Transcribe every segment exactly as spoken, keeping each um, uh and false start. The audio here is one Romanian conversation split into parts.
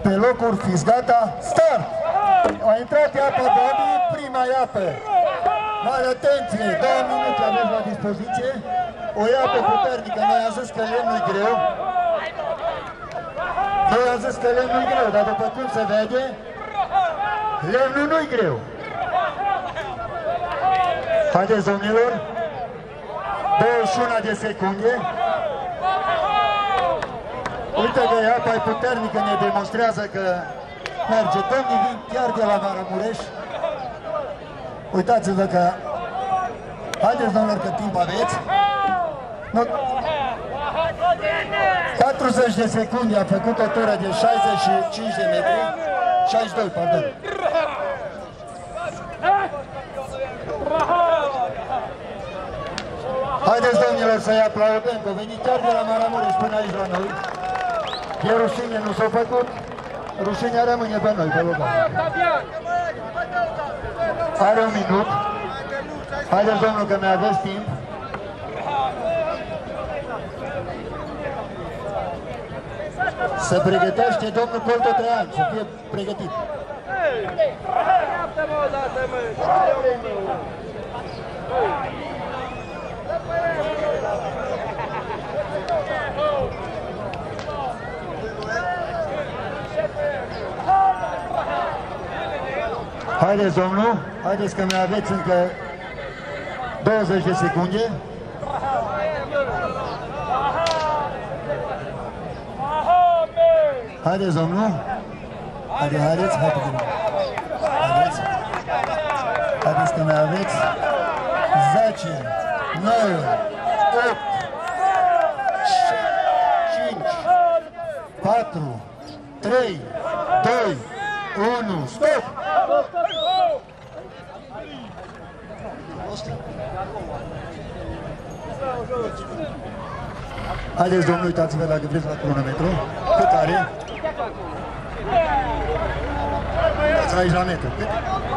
Pe locuri, fiți gata, start! A intrat iapa Gabi, prima iapă. Mare atenție, două minute aveți la dispoziție. O iapă puternică, noi am zis că lemnul-i greu. Noi am zis că lemnul-i greu, dar după cum se vede, lemnul nu-i greu. Haideți, domnilor, douăzeci și unu de secunde. Uite că iapa e puternică, ne demonstrează că merge. Domnii vin chiar de la Maramureș. Uitați-vă că... Haideți, domnilor, că timp aveți. Nu... patruzeci de secunde a făcut o tură de șaizeci și cinci de metri. șaizeci și doi, pardon. Haideți, domnilor, să-i aplaudăm, că veniți chiar de la Maramureș până aici la noi. E rușine, nu s-a făcut. Rușinea rămâne pe noi, pe loc. Are un minut. Haideți, domnul, că mai aveți timp. Se pregătește domnul Colto Traian, să fie pregătit. Haideți, domnul, haideți că mai aveți încă douăzeci de secunde. Haideți, domnul. Haideți, haideți, haideți. Haideți. Haideți că mai aveți zece, nouă, opt, cinci, patru, trei, doi, unu, stop! Haideți, domnul, uitați-vă dacă vreți la cronometru. Cât are? Dați aici la metru. Cât?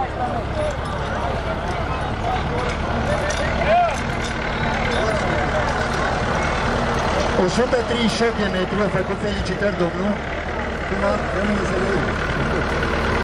o sută treizeci și opt de metri, a făcut felicitări, domnul. Acum rămâne să le uit.